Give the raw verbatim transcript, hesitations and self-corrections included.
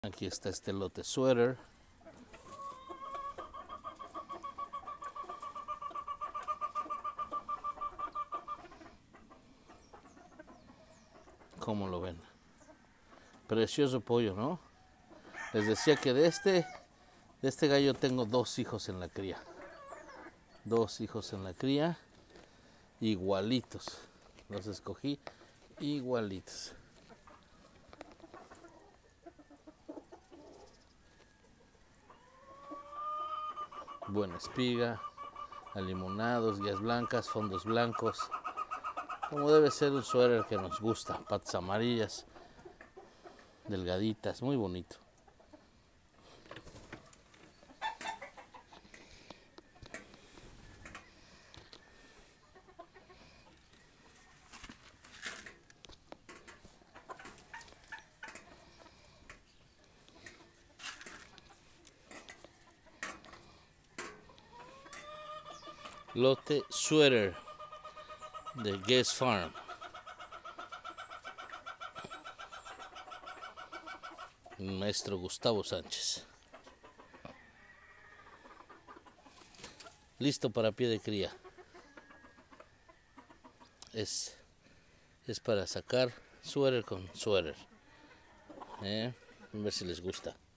Aquí está este lote sweater. ¿Cómo lo ven? Precioso pollo, ¿no? Les decía que de este, de este gallo tengo dos hijos en la cría. Dos hijos en la cría, igualitos. Los escogí igualitos. Buena espiga, alimonados, guías blancas, fondos blancos. Como debe ser un suéter que nos gusta. Patas amarillas, delgaditas, muy bonito. Lote sweater de Guess Farm. Maestro Gustavo Sánchez. Listo para pie de cría. Es, es para sacar suéter con suéter. ¿Eh? A ver si les gusta.